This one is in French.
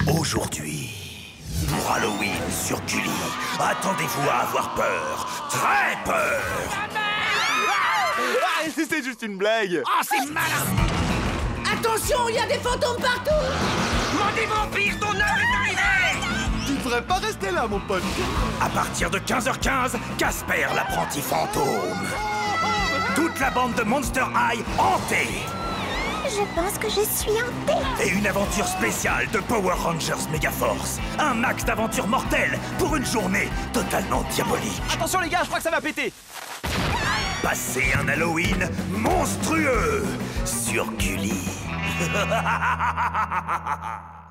Aujourd'hui, pour Halloween sur Gulli, attendez-vous à avoir peur, très peur. Ah, c'est juste une blague. Oh, c'est malin! Attention, il y a des fantômes partout! Maudit vampire, ton heure est arrivée! Tu devrais pas rester là, mon pote. À partir de 15h15, Casper l'apprenti fantôme. Toute la bande de Monster High hantée. Je pense que je suis hantée. Et une aventure spéciale de Power Rangers Megaforce. Un max d'aventures mortelles pour une journée totalement diabolique. Attention les gars, je crois que ça va péter. Passez un Halloween monstrueux sur Gulli.